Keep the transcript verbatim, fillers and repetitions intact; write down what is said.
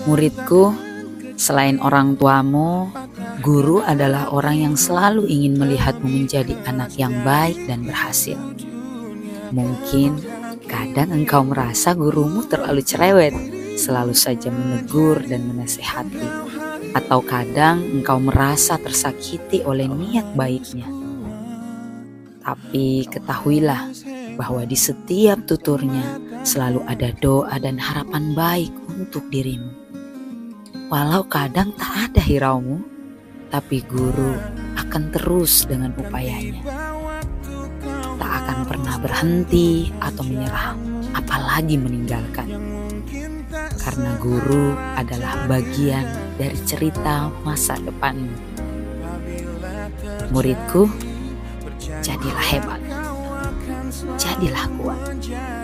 Muridku, selain orang tuamu, guru adalah orang yang selalu ingin melihatmu menjadi anak yang baik dan berhasil. Mungkin kadang engkau merasa gurumu terlalu cerewet, selalu saja menegur dan menasehati. Atau kadang engkau merasa tersakiti oleh niat baiknya. Tapi ketahuilah bahwa di setiap tuturnya selalu ada doa dan harapan baik untuk dirimu. Walau kadang tak ada hiraumu, tapi guru akan terus dengan upayanya. Tak akan pernah berhenti atau menyerah, apalagi meninggalkan. Karena guru adalah bagian dari cerita masa depanmu. Muridku, jadilah hebat, jadilah kuat.